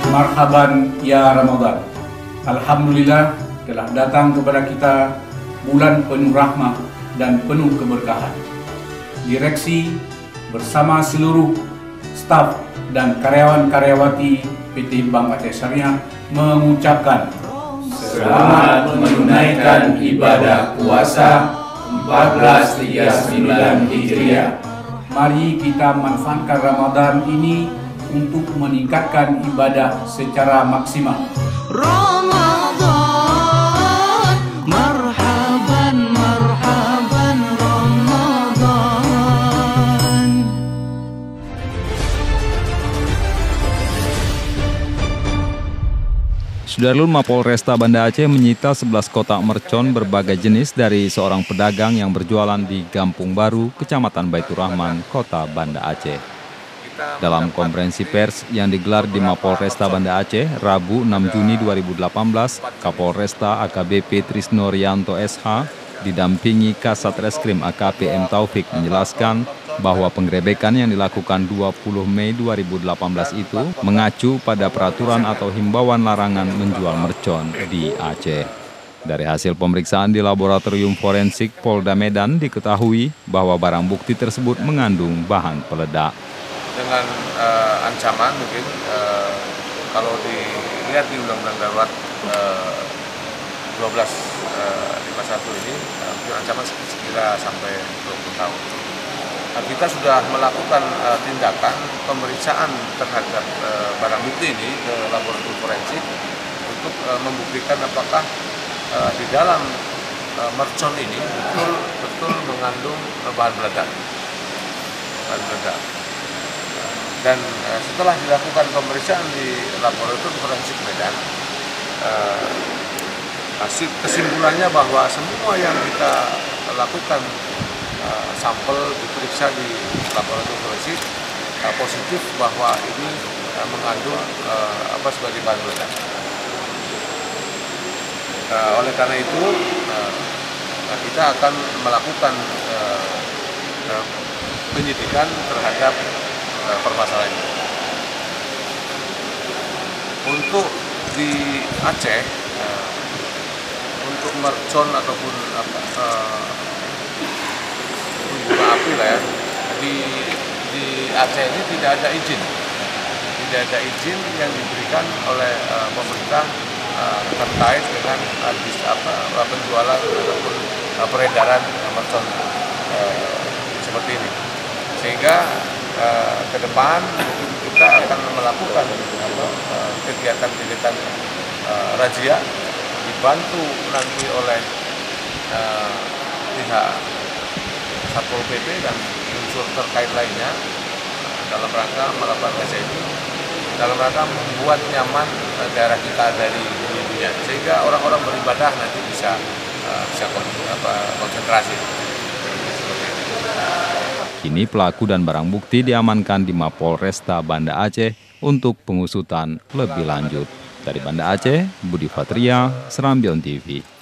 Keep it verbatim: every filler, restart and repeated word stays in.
Marhaban ya Ramadan. Alhamdulillah telah datang kepada kita bulan penuh rahmah dan penuh keberkahan. Direksi bersama seluruh staf dan karyawan-karyawati P T Bank Aceh Syariah mengucapkan selamat menunaikan ibadah puasa seribu empat ratus tiga puluh sembilan Hijriah. Mari kita manfaatkan Ramadan ini untuk meningkatkan ibadah secara maksimal. Ramadan, marhaban, marhaban Ramadan. Sudarlun Mapolresta Banda Aceh menyita sebelas kotak mercon berbagai jenis dari seorang pedagang yang berjualan di Gampung Baru, Kecamatan Baitur Rahman, Kota Banda Aceh. Dalam konferensi pers yang digelar di Mapolresta Banda Aceh, Rabu enam Juni dua ribu delapan belas, Kapolresta A K B P Trisno Rianto S H didampingi Kasat Reskrim A K P M Taufik menjelaskan bahwa penggerebekan yang dilakukan dua puluh Mei dua ribu delapan belas itu mengacu pada peraturan atau himbauan larangan menjual mercon di Aceh. Dari hasil pemeriksaan di Laboratorium Forensik Polda Medan diketahui bahwa barang bukti tersebut mengandung bahan peledak. Dengan uh, ancaman mungkin uh, kalau dilihat di Undang-Undang Darurat uh, dua belas lima puluh satu ini uh, mungkin ancaman sekira sampai dua puluh tahun. Nah, kita sudah melakukan uh, tindakan pemeriksaan terhadap uh, barang bukti ini ke laboratorium forensik untuk uh, membuktikan apakah uh, di dalam uh, mercon ini betul betul mengandung uh, bahan peledak. Bahan peledak. Dan uh, setelah dilakukan pemeriksaan di laboratorium forensik Medan, uh, hasil kesimpulannya bahwa semua yang kita lakukan uh, sampel diperiksa di laboratorium forensik uh, positif bahwa ini uh, mengandung uh, apa sebagai bahan peledak. Uh, oleh karena itu uh, kita akan melakukan uh, uh, penyidikan terhadap permasalahan ini. Untuk di Aceh, uh, untuk mercon ataupun apa uh, bunga api lah ya, di di Aceh ini tidak ada izin, tidak ada izin yang diberikan oleh uh, pemerintah uh, terkait dengan uh, apa penjualan ataupun uh, peredaran mercon uh, seperti ini, sehingga Uh, ke depan kita akan melakukan kegiatan-kegiatan uh, razia dibantu nanti oleh uh, pihak Satpol P P dan unsur terkait lainnya uh, dalam rangka melakukan razia ini, dalam rangka membuat nyaman uh, daerah kita dari dunia, sehingga orang-orang beribadah nanti bisa uh, bisa konsentrasi. Kini pelaku dan barang bukti diamankan di Mapolresta Banda Aceh untuk pengusutan lebih lanjut. Dari Banda Aceh, Budi Fatria, Serambion T V.